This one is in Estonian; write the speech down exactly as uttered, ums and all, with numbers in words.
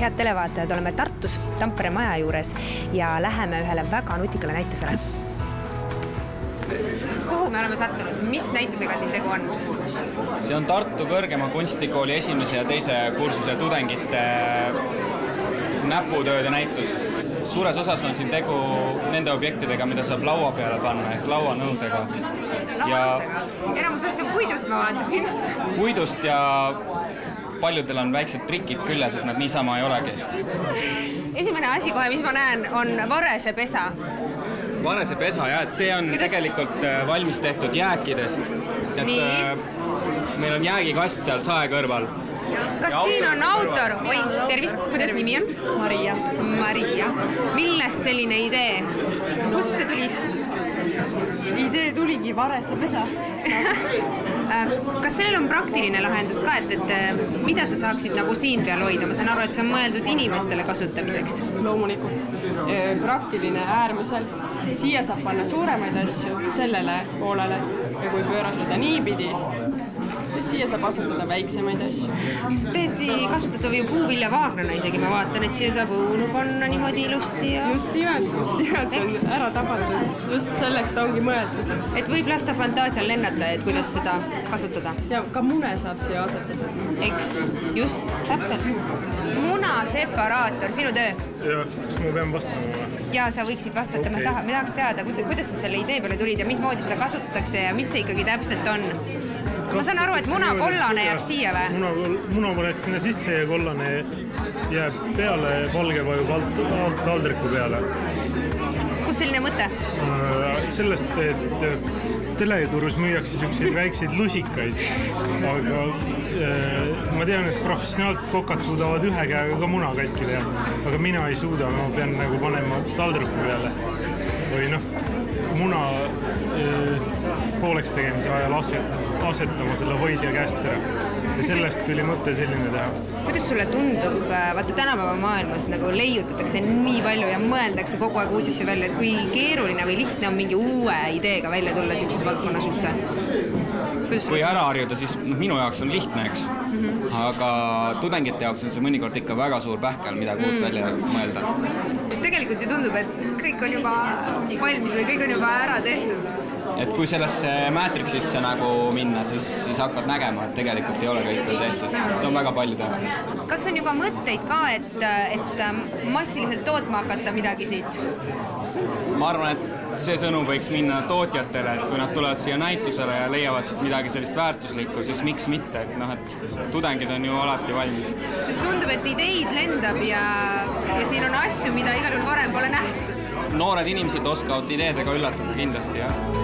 Head televaatajad, oleme Tartus Tampere maja juures ja läheme ühele väga nutikale näitusele. Kuhu me oleme sattunud? Mis näitusega siin tegu on? See on Tartu Kõrgema Kunstikooli esimese ja teise kursuse tudengite näputööde näitus. Suures osas on siin tegu nende objektidega, mida saab laua peale panna, ehk lauanõudega. Lauanõudega? Enamus asju puidust ma vaatasin. Puidust ja paljudel on väiksed trikid külles, et nad niisama ei olegi. Esimene asi kohe, mis ma näen, on varese pesa. Varese pesa, jah, et see on Kuidas? tegelikult valmis tehtud jääkidest. Et Nii. meil on jäägikast seal sae kõrval. Kas ja siin on autor? Oi, tervist, kuidas nimi on? Maria. Maria. Millest selline idee? Kust see tuli? Idee tuligi varese pesast. Kas sellel on praktiline lahendus ka, et, et mida sa saaksid nagu siin peal hoida? Ma saan aru, et see on mõeldud inimestele kasutamiseks. Loomulikult. Praktiline äärmiselt. Siia saab panna suuremaid asju sellele poolele ja kui pööratada niipidi, siis siia saab asetada väiksemaid asju. Tõesti kasutatav ju puuviljavaagnana isegi. Ma vaatan, et siia saab õunu panna niimoodi ilusti. Ja... Just nimelt, just nimelt on ära tabatud. Just selleks ta ongi mõeldud. Et võib lasta fantaasial lennata, et kuidas seda kasutada. Ja ka mune saab siia asetada. Eks, just, täpselt. Muna separaator, sinu töö? Ja, kas ma pean vastama? Ja sa võiksid vastata, okay. me, taha, me tahaks teada, kuidas sa selle idee peale tulid ja mismoodi seda kasutatakse ja mis see ikkagi täpselt on? Ma saan aru, et muna kollane jääb siia või? Muna, muna paned sinna sisse ja kollane jääb peale, valge vajub alt, alt taldriku peale. Kus selline mõte? Sellest, et teleturus müüakse selliseid väikseid lusikaid, aga ma tean, et professionaalselt kokad suudavad ühe käega ka muna katki teha, aga mina ei suuda, ma pean nagu panema taldriku peale või noh, muna pooleks tegemise ajal asetama selle hoidja käest ära. Ja sellest tuli mõte selline teha. Kuidas sulle tundub, vaata tänapäeva maailmas nagu leiutatakse nii palju ja mõeldakse kogu aeg uusi asju välja, et kui keeruline või lihtne on mingi uue ideega välja tulla sellises valdkonnas üldse? Kuidas kui ära harjuda, siis no, minu jaoks on lihtne, eks. Mm -hmm. Aga tudengite jaoks on see mõnikord ikka väga suur pähkel, mida kuud mm. välja mõelda. Sest tegelikult ju tundub, et kõik on juba valmis või kõik on juba ära tehtud. Et kui sellesse Matrixisse nagu minna, siis, siis hakkad nägema, et tegelikult ei ole kõik veel tehtud. Et on väga palju teha. Kas on juba mõtteid ka, et, et massiliselt tootma hakata midagi siit? Ma arvan, et see sõnum võiks minna tootjatele, et kui nad tulevad siia näitusele ja leiavad siit midagi sellist väärtuslikku, siis miks mitte? Et noh, et tudengid on ju alati valmis. Sest tundub, et ideid lendab ja, ja siin on asju, mida igal juhul varem pole nähtud. Noored inimesed oskavad ideedega üllatada kindlasti, jah.